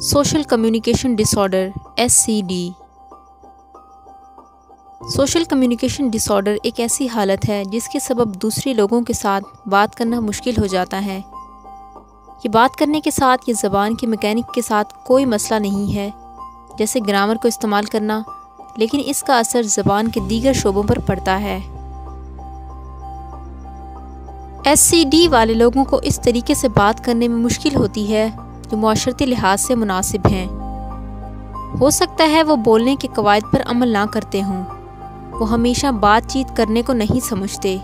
Social communication disorder (SCD). Social communication disorder एक ऐसी हालत है जिसके सबब दूसरे लोगों के साथ बात करना मुश्किल हो जाता है। ये बात करने के साथ ये ज़बान के मैकेनिक के साथ कोई मसला नहीं है, जैसे ग्रामर को इस्तेमाल करना, लेकिन इसका असर ज़बान के दीगर शोबों पर पड़ता है। SCD वाले लोगों को इस तरीके से बात करने में मुश्किल होती है जो मुआशरती लिहाज से मुनासिब हैं। हो सकता है वो बोलने के कवायद पर अमल ना करते हों, वो हमेशा बातचीत करने को नहीं समझते।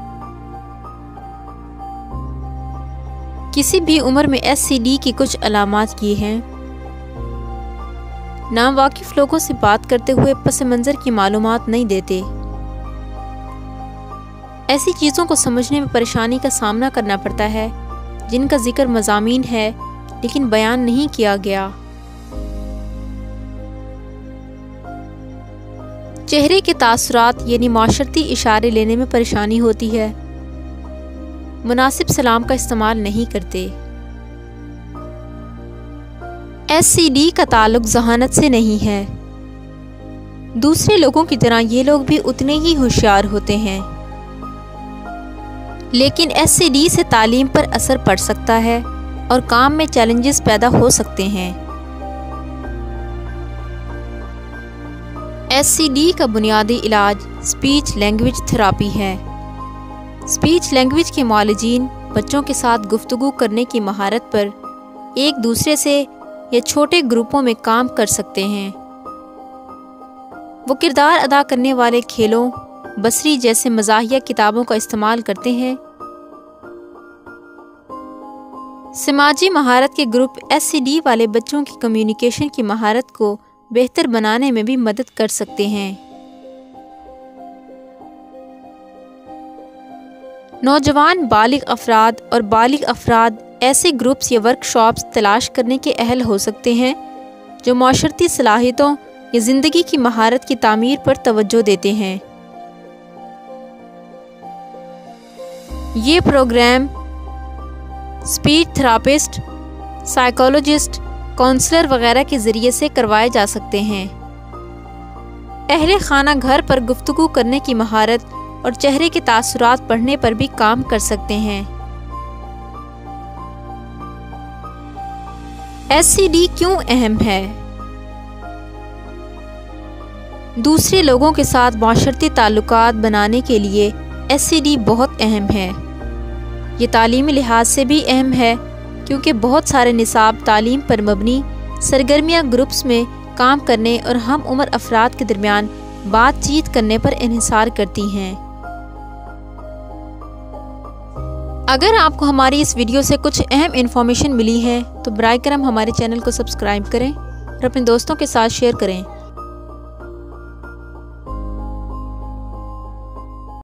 किसी भी उम्र में SCD की कुछ अलामात ये हैं: नावाकिफ़ लोगों से बात करते हुए पस मंज़र की मालूमात नहीं देते, ऐसी चीज़ों को समझने में परेशानी का सामना करना पड़ता है जिनका जिक्र मज़ामीन है लेकिन बयान नहीं किया गया। चेहरे के तासुरात यानी माशरती इशारे लेने में परेशानी होती है, मुनासिब सलाम का इस्तेमाल नहीं करते। SCD का ताल्लुक ज़हानत से नहीं है, दूसरे लोगों की तरह ये लोग भी उतने ही होशियार होते हैं, लेकिन SCD से तालीम पर असर पड़ सकता है और काम में चैलेंजेस पैदा हो सकते हैं। SCD का बुनियादी इलाज स्पीच लैंग्वेज थेरापी है। स्पीच लैंग्वेज के मुआलिजीन बच्चों के साथ गुफ्तगू करने की महारत पर एक दूसरे से या छोटे ग्रुपों में काम कर सकते हैं। वो किरदार अदा करने वाले खेलों, बसरी जैसे मज़ाहिया किताबों का इस्तेमाल करते हैं। समाजी महारत के ग्रुप SCD वाले बच्चों की कम्युनिकेशन की महारत को बेहतर बनाने में भी मदद कर सकते हैं। नौजवान बालिग अफराद और बालिग अफराद ऐसे ग्रुप्स या वर्कशॉप्स तलाश करने के अहल हो सकते हैं जो माशरती सलाहियतों या ज़िंदगी की महारत की तामीर पर तवज्जो देते हैं। ये program speech therapist, psychologist, counsellor वगैरह के ज़रिए से करवाए जा सकते हैं। अहले खाना घर पर गुफ्तगू करने की महारत और चेहरे के तासुरात पढ़ने पर भी काम कर सकते हैं। SCD क्यों अहम है? दूसरे लोगों के साथ माशरती ताल्लुकात बनाने के लिए SCD बहुत अहम है। ये तालीमी लिहाज से भी अहम है क्योंकि बहुत सारे निसाब तालीम पर मबनी सरगर्मियाँ ग्रुप्स में काम करने और हम उम्र अफराद के दरमियान बातचीत करने पर इन्हिसार करती हैं। अगर आपको हमारी इस वीडियो से कुछ अहम इन्फॉर्मेशन मिली है तो बराए करम हमारे चैनल को सब्सक्राइब करें और अपने दोस्तों के साथ शेयर करें।